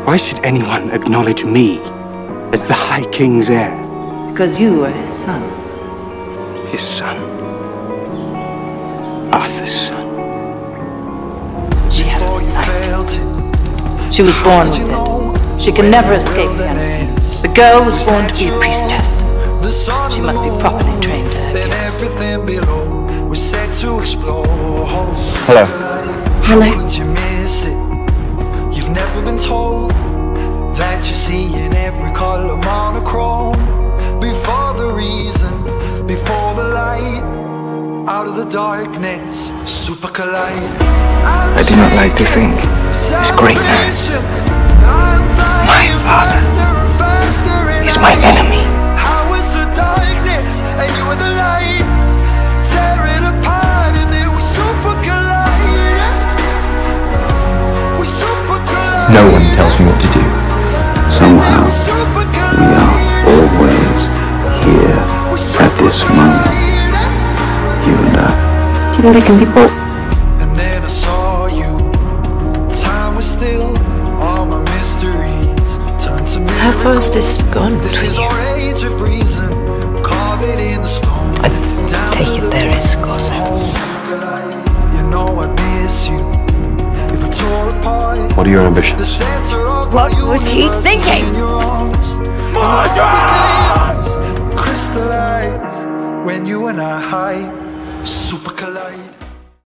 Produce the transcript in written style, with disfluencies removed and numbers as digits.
Why should anyone acknowledge me as the High King's heir? Because you are his son. His son? Arthur's son? She has the sight. She was born with it. She can never escape the unseen. The girl was born to be a priestess. She must be properly trained to her gifts. Hello. Hello. You've never been told that you see in every color monochrome. Before the reason, before the light, out of the darkness, super collide. I do not like to think this great man, my father, is my enemy. How is the darkness and you are the light? Tear it apart and then we super collide. We super collide. No one tells me what to do. Somehow, we are always here at this moment. You and I. Do you think they can be bought? And then I saw you. Time was still, all my mysteries turned to miracles. How far has this gone This between is you? our age of reason. Carve it in the stone. I take it there is gossip. You know I miss you. If we tore apart, What are your ambitions? the center of What the was he universe is thinking? in your arms. And all the things crystallized when you and I super collide.